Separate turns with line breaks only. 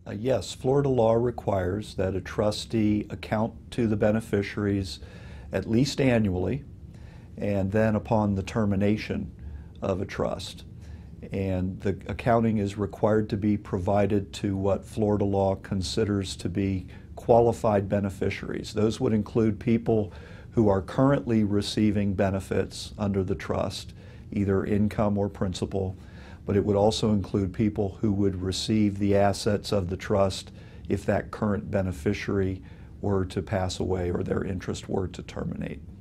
Yes, Florida law requires that a trustee account to the beneficiaries at least annually and then upon the termination of a trust. And the accounting is required to be provided to what Florida law considers to be qualified beneficiaries. Those would include people who are currently receiving benefits under the trust, either income or principal, but it would also include people who would receive the assets of the trust if that current beneficiary were to pass away or their interest were to terminate.